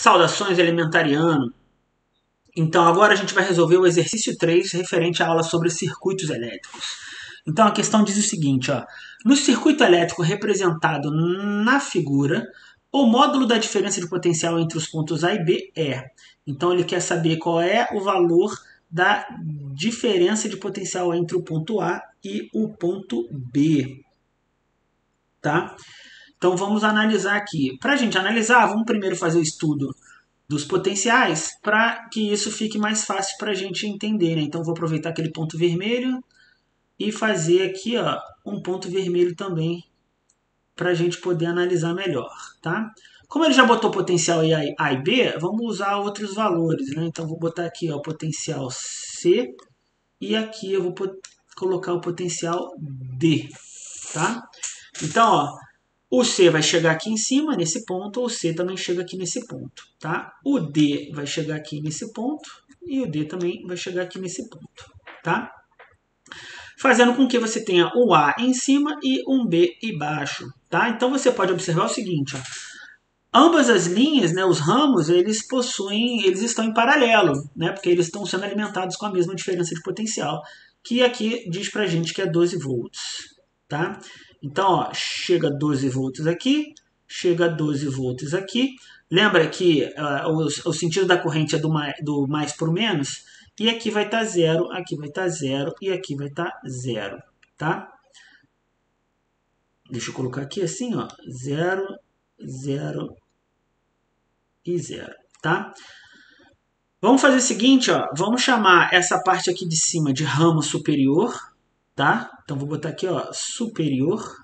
Saudações, elementariano! Então, agora a gente vai resolver o exercício 3 referente à aula sobre circuitos elétricos. Então, a questão diz o seguinte, ó. No circuito elétrico representado na figura, o módulo da diferença de potencial entre os pontos A e B é. Então, ele quer saber qual é o valor da diferença de potencial entre o ponto A e o ponto B. Tá? Então, vamos analisar aqui. Para a gente analisar, vamos primeiro fazer o estudo dos potenciais para que isso fique mais fácil para a gente entender. Né? Então, vou aproveitar aquele ponto vermelho e fazer aqui ó, um ponto vermelho também para a gente poder analisar melhor. Tá? Como ele já botou potencial A e B, vamos usar outros valores. Né? Então, vou botar aqui ó, o potencial C e aqui eu vou colocar o potencial D. Tá? Então, ó, o C vai chegar aqui em cima, nesse ponto, o C também chega aqui nesse ponto, tá? O D vai chegar aqui nesse ponto e o D também vai chegar aqui nesse ponto, tá? Fazendo com que você tenha o A em cima e um B embaixo, tá? Então, você pode observar o seguinte, ó. Ambas as linhas, né, os ramos, eles estão em paralelo, né? Porque eles estão sendo alimentados com a mesma diferença de potencial, que aqui diz pra gente que é 12 volts, tá? Então, ó, chega 12 volts aqui, chega 12 volts aqui. Lembra que o sentido da corrente é do mais para o menos? E aqui vai estar 0, aqui vai estar 0 e aqui vai estar 0, tá? Deixa eu colocar aqui assim, ó, 0, 0 e 0, tá? Vamos fazer o seguinte, ó, vamos chamar essa parte aqui de cima de ramo superior, tá? Então, vou botar aqui, ó, superior.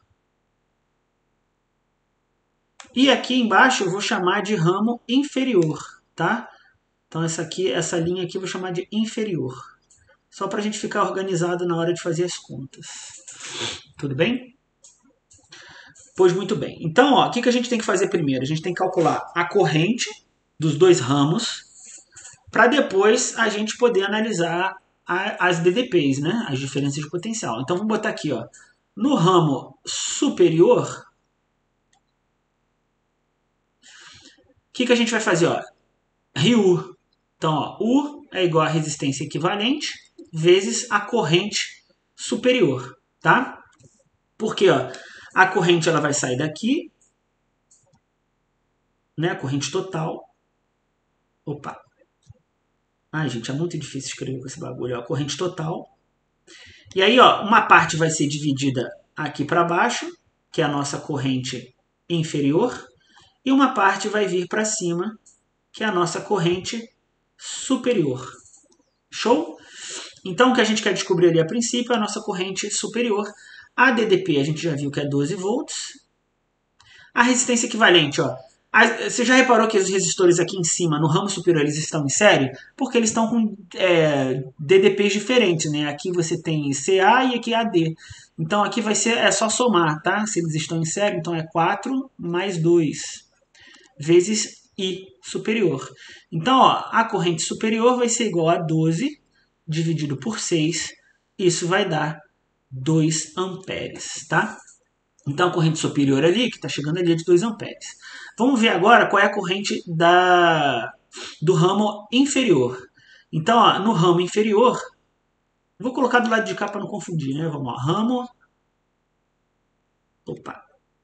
E aqui embaixo eu vou chamar de ramo inferior, tá? Então essa linha aqui eu vou chamar de inferior. Só para a gente ficar organizado na hora de fazer as contas. Tudo bem? Pois muito bem. Então, ó, o que a gente tem que fazer primeiro? A gente tem que calcular a corrente dos dois ramos para depois a gente poder analisar as DDPs, né? As diferenças de potencial. Então, vamos botar aqui, ó, no ramo superior. O que a gente vai fazer? Ó? RU. Então, ó, U é igual a resistência equivalente vezes a corrente superior. Tá? Porque ó, a corrente ela vai sair daqui, né, a corrente total. Opa. Ai, gente, é muito difícil escrever com esse bagulho. Ó, a corrente total. E aí, ó, uma parte vai ser dividida aqui para baixo, que é a nossa corrente inferior, e uma parte vai vir para cima, que é a nossa corrente superior. Show? Então, o que a gente quer descobrir ali a princípio é a nossa corrente superior. A DDP a gente já viu que é 12 volts. A resistência equivalente, ó. Você já reparou que os resistores aqui em cima, no ramo superior, eles estão em série? Porque eles estão com DDPs diferentes, né? Aqui você tem CA e aqui AD. Então, aqui vai ser, é só somar, tá? Se eles estão em série, então é 4 mais 2 vezes I superior. Então, ó, a corrente superior vai ser igual a 12 dividido por 6. Isso vai dar 2 amperes, tá? Então, a corrente superior ali, que está chegando ali, é de 2 amperes. Vamos ver agora qual é a corrente do ramo inferior. Então, ó, no ramo inferior, vou colocar do lado de cá para não confundir, né? Vamos lá, ramo... Opa.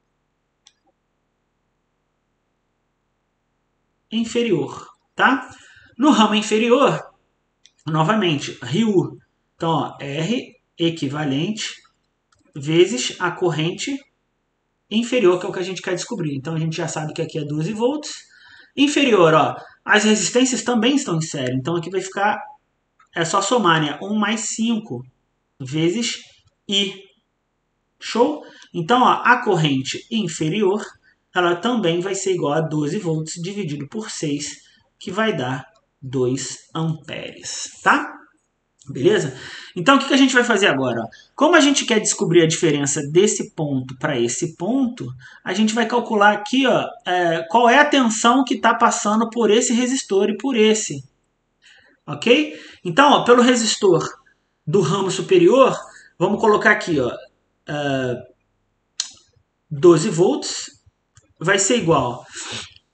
Inferior, tá? No ramo inferior, novamente, RU. Então, ó, R equivalente vezes a corrente inferior, que é o que a gente quer descobrir. Então, a gente já sabe que aqui é 12 volts. Inferior, ó, as resistências também estão em série. Então, aqui vai ficar, é só somar, né? 1 mais 5 vezes I. Show? Então, ó, a corrente inferior, ela também vai ser igual a 12 volts dividido por 6, que vai dar 2 amperes, tá? Beleza? Então, o que a gente vai fazer agora? Ó? Como a gente quer descobrir a diferença desse ponto para esse ponto, a gente vai calcular aqui ó, qual é a tensão que está passando por esse resistor e por esse. Ok? Então, ó, pelo resistor do ramo superior, vamos colocar aqui, ó, 12 volts vai ser igual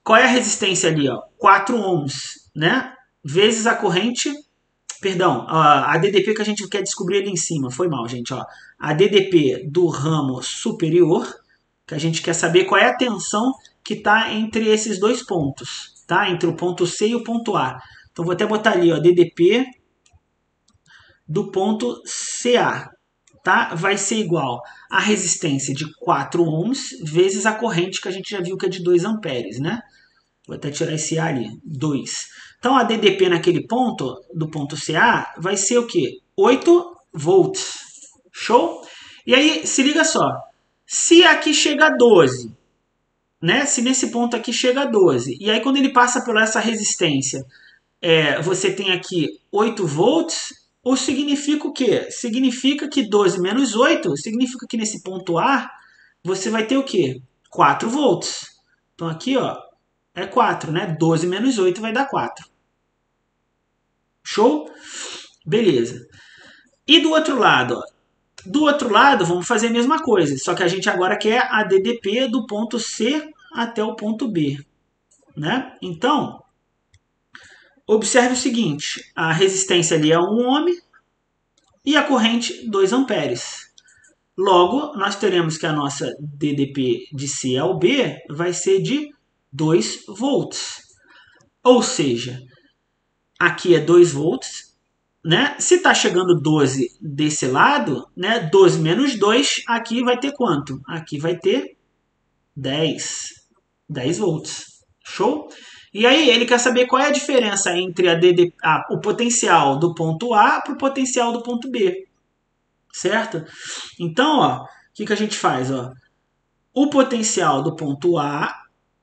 qual é a resistência ali? Ó? 4 ohms, né? Vezes a corrente, perdão, a DDP que a gente quer descobrir ali em cima, foi mal, gente. Ó. A DDP do ramo superior, que a gente quer saber qual é a tensão que está entre esses dois pontos, tá? Entre o ponto C e o ponto A. Então vou até botar ali, ó, DDP do ponto CA, tá? Vai ser igual a resistência de 4 ohms vezes a corrente que a gente já viu que é de 2 amperes, né? Vou até tirar esse A ali, 2. Então a DDP naquele ponto, do ponto CA, vai ser o quê? 8 volts. Show? E aí, se liga só. Se aqui chega a 12, né? Se nesse ponto aqui chega a 12, e aí quando ele passa por essa resistência, você tem aqui 8 volts, ou significa o quê? Significa que 12 menos 8, significa que nesse ponto A, você vai ter o quê? 4 volts. Então aqui, ó, é 4, né? 12 menos 8 vai dar 4. Show? Beleza. E do outro lado, ó. Do outro lado, vamos fazer a mesma coisa, só que a gente agora quer a DDP do ponto C até o ponto B, né? Então, observe o seguinte, a resistência ali é 1 ohm e a corrente 2 amperes. Logo, nós teremos que a nossa DDP de C ao B vai ser de 2 volts. Ou seja, aqui é 2 volts, né? Se está chegando 12 desse lado, né? 12 menos 2, aqui vai ter quanto? Aqui vai ter 10 volts. Show? E aí ele quer saber qual é a diferença entre o potencial do ponto A para o potencial do ponto B. Certo? Então, ó, o que a gente faz? Ó? O potencial do ponto A.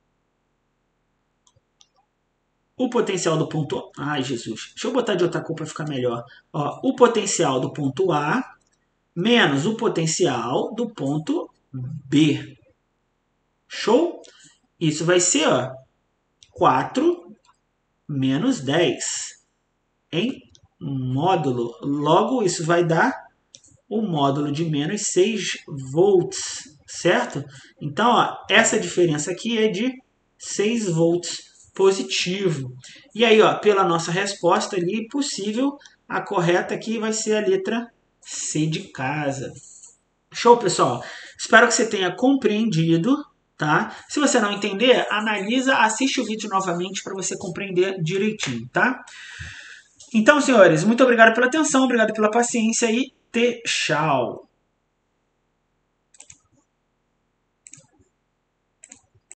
O potencial do ponto. Ai, Jesus. Deixa eu botar de outra cor para ficar melhor. Ó, o potencial do ponto A menos o potencial do ponto B. Show? Isso vai ser, ó, 4 menos 10 em módulo. Logo, isso vai dar o módulo de menos 6 volts, certo? Então, ó, essa diferença aqui é de 6 volts positivo. E aí, ó, pela nossa resposta ali, possível, a correta aqui vai ser a letra C de casa. Show, pessoal? Espero que você tenha compreendido, tá? Se você não entender, analisa, assiste o vídeo novamente para você compreender direitinho, tá? Então, senhores, muito obrigado pela atenção, obrigado pela paciência e tchau!